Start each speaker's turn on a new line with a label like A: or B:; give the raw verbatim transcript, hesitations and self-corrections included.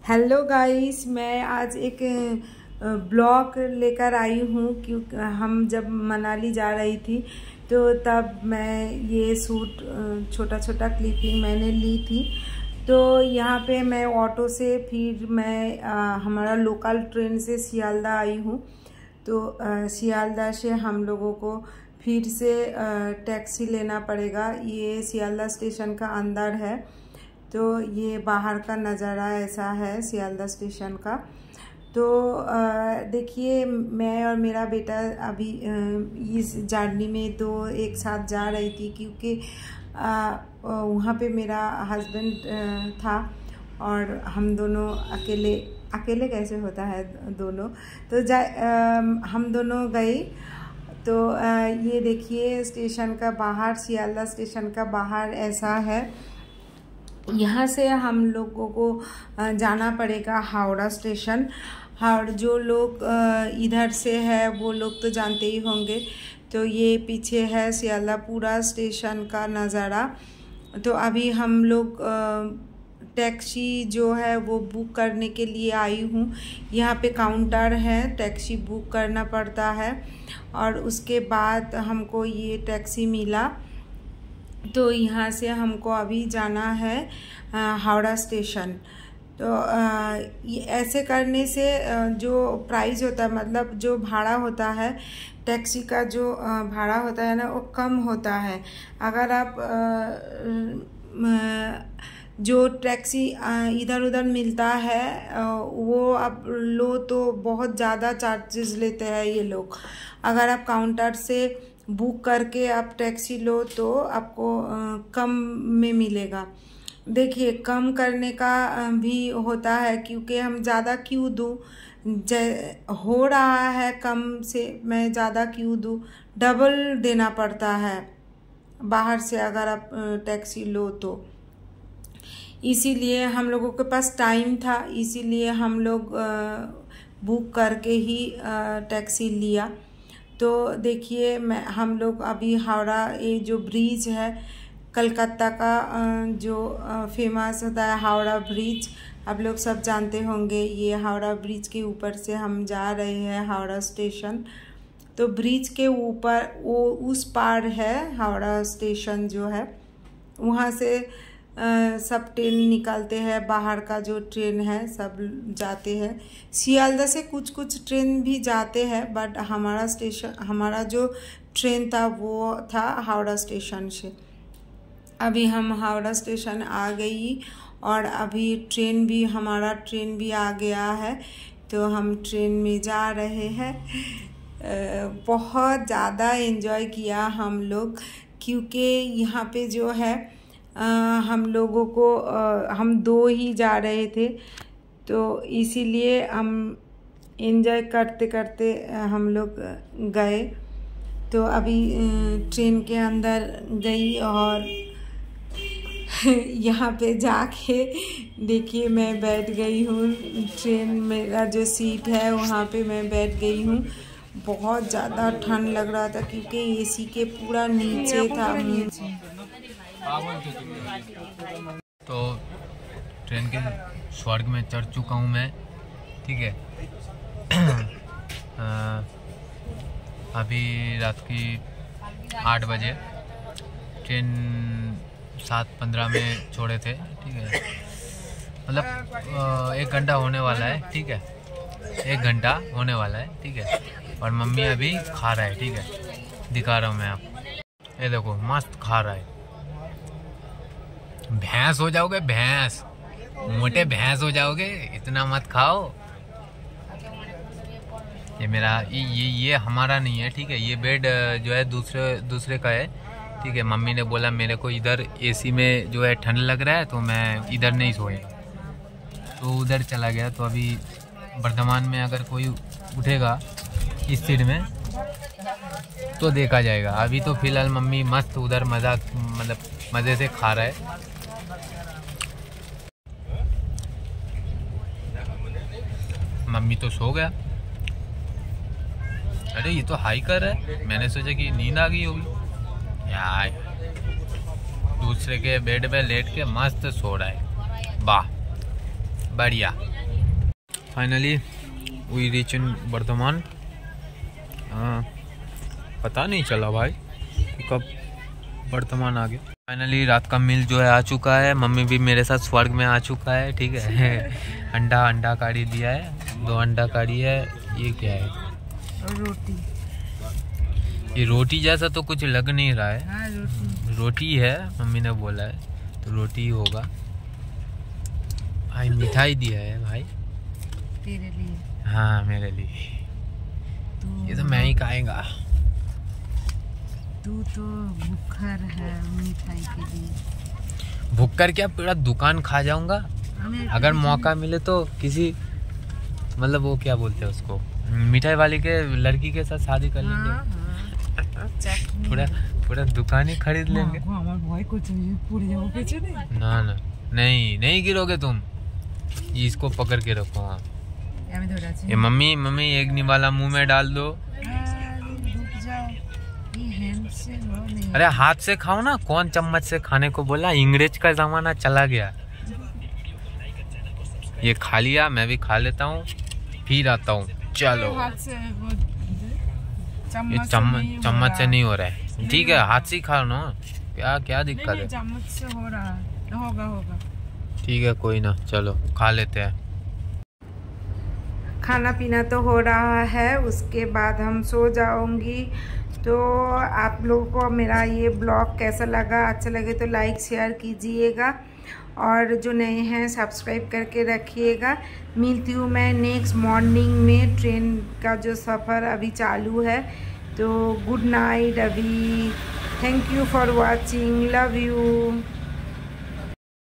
A: Hello guys, मैं आज एक ब्लॉग लेकर आई हूँ क्योंकि हम जब मनाली जा रही थी तो तब मैं ये सूट छोटा छोटा क्लिपिंग मैंने ली थी। तो यहाँ पे मैं ऑटो से फिर मैं आ, हमारा लोकल ट्रेन से सियालदा आई हूँ। तो आ, सियालदा से हम लोगों को फिर से टैक्सी लेना पड़ेगा। ये सियालदा स्टेशन का अंदर है, तो ये बाहर का नज़ारा ऐसा है सियालदा स्टेशन का। तो देखिए, मैं और मेरा बेटा अभी इस जर्नी में दो एक साथ जा रही थी क्योंकि वहाँ पे मेरा हस्बैंड था और हम दोनों अकेले अकेले कैसे होता है दोनों, तो जा आ, हम दोनों गए। तो आ, ये देखिए स्टेशन का बाहर, सियालदा स्टेशन का बाहर ऐसा है। यहाँ से हम लोगों को जाना पड़ेगा हावड़ा स्टेशन। और जो लोग इधर से है वो लोग तो जानते ही होंगे। तो ये पीछे है सियालदा पूरा स्टेशन का नज़ारा। तो अभी हम लोग टैक्सी जो है वो बुक करने के लिए आई हूँ। यहाँ पे काउंटर है, टैक्सी बुक करना पड़ता है और उसके बाद हमको ये टैक्सी मिला। तो यहाँ से हमको अभी जाना है हावड़ा स्टेशन। तो आ, ये ऐसे करने से जो प्राइस होता है, मतलब जो भाड़ा होता है टैक्सी का, जो भाड़ा होता है ना, वो कम होता है। अगर आप आ, जो टैक्सी इधर उधर मिलता है वो आप लो तो बहुत ज़्यादा चार्जेस लेते हैं ये लोग। अगर आप काउंटर से बुक करके आप टैक्सी लो तो आपको कम में मिलेगा। देखिए, कम करने का भी होता है क्योंकि हम ज़्यादा क्यों दूँ, हो रहा है कम से मैं ज़्यादा क्यों दूँ, डबल देना पड़ता है बाहर से अगर आप टैक्सी लो तो। इसीलिए हम लोगों के पास टाइम था, इसीलिए हम लोग बुक करके ही टैक्सी लिया। तो देखिए, मैं हम लोग अभी हावड़ा, ये जो ब्रिज है कलकत्ता का जो फेमस होता है हावड़ा ब्रिज, आप लोग सब जानते होंगे। ये हावड़ा ब्रिज के ऊपर से हम जा रहे हैं हावड़ा स्टेशन। तो ब्रिज के ऊपर वो उस पार है हावड़ा स्टेशन जो है, वहाँ से आ, सब ट्रेन निकलते हैं, बाहर का जो ट्रेन है सब जाते हैं। सियालदा से कुछ कुछ ट्रेन भी जाते हैं, बट हमारा स्टेशन हमारा जो ट्रेन था वो था हावड़ा स्टेशन से। अभी हम हावड़ा स्टेशन आ गई और अभी ट्रेन भी हमारा ट्रेन भी आ गया है। तो हम ट्रेन में जा रहे हैं। बहुत ज़्यादा एंजॉय किया हम लोग क्योंकि यहाँ पे जो है आ, हम लोगों को आ, हम दो ही जा रहे थे, तो इसीलिए हम एंजॉय करते करते हम लोग गए। तो अभी ट्रेन के अंदर गई और यहाँ पे जाके देखिए मैं बैठ गई हूँ। ट्रेन मेरा जो सीट है वहाँ पे मैं बैठ गई हूँ। बहुत ज़्यादा ठंड लग रहा था क्योंकि एसी के पूरा नीचे था।
B: तो ट्रेन के स्वर्ग में चढ़ चुका हूँ मैं, ठीक है। अभी रात की आठ बजे, ट्रेन सात पंद्रह में छोड़े थे, ठीक है। मतलब एक घंटा होने वाला है, ठीक है, एक घंटा होने वाला है, ठीक है। और मम्मी अभी खा रहा है, ठीक है, दिखा रहा हूँ मैं आपको। ये देखो मस्त खा रहा है। भैंस हो जाओगे, भैंस, मोटे भैंस हो जाओगे, इतना मत खाओ। ये मेरा ये ये ये हमारा नहीं है, ठीक है। ये बेड जो है दूसरे दूसरे का है, ठीक है। मम्मी ने बोला मेरे को इधर एसी में जो है ठंड लग रहा है तो मैं इधर नहीं सोएगा, तो उधर चला गया। तो अभी वर्धमान में अगर कोई उठेगा इस सीट में तो देखा जाएगा। अभी तो फिलहाल मम्मी मस्त उधर मज़ा मतलब मज़े से खा रहा है। मम्मी तो सो गया। अरे ये तो हाई कर रहा है, मैंने सोचा कि नींद आ गई होगी। यार दूसरे के बेड पे लेट के मस्त सो रहा है, वाह। बढ़िया। Finally we reach in Bardhaman. पता नहीं चला भाई कब बर्धमान आ गया। फाइनली रात का मील जो है आ चुका है। मम्मी भी मेरे साथ स्वर्ग में आ चुका है, ठीक है। अंडा अंडा काढ़ी दिया है, दो अंडा काढ़ी है। ये क्या है?
A: रोटी।
B: ये रोटी जैसा तो कुछ लग नहीं रहा है।
A: हाँ, रोटी।
B: रोटी है, मम्मी ने बोला है तो रोटी ही होगा। भाई मिठाई दिया है भाई
A: तेरे लिए।
B: हाँ मेरे लिए। ये तो मैं ही खाएगा।
A: तू तो भूखर है मिठाई के लिए।
B: भूखकर क्या, पूरा दुकान खा जाऊंगा। अगर मौका मिले तो किसी, मतलब वो क्या बोलते हैं उसको, मिठाई वाली के लड़की के साथ शादी कर लेंगे।
A: हाँ, हाँ।
B: पूरा पूरा दुकान ही खरीद लेंगे।
A: भाई को चाहिए पूरी जगह।
B: ना ना नहीं नहीं गिरोगे तुम। इसको पकड़ के रखो। हाँ ये मम्मी मम्मी एक निवाला मुंह में डाल दो। अरे हाथ से खाओ ना, कौन चम्मच से खाने को बोला? अंग्रेज का जमाना चला गया। ये खा लिया, मैं भी खा लेता हूँ, फिर आता हूँ। चलो ये चम्मच चम्मच से नहीं हो रहा है, ठीक है हाथ से खा लो। क्या क्या दिक्कत है?
A: चम्मच से हो रहा है, होगा होगा
B: ठीक है कोई ना, चलो खा लेते हैं।
A: खाना पीना तो हो रहा है, उसके बाद हम सो जाऊंगी। तो आप लोगों को मेरा ये ब्लॉग कैसा लगा? अच्छा लगे तो लाइक शेयर कीजिएगा, और जो नए हैं सब्सक्राइब करके रखिएगा। मिलती हूँ मैं नेक्स्ट मॉर्निंग में। ट्रेन का जो सफ़र अभी चालू है। तो गुड नाइट अभी। Thank you for watching, love you.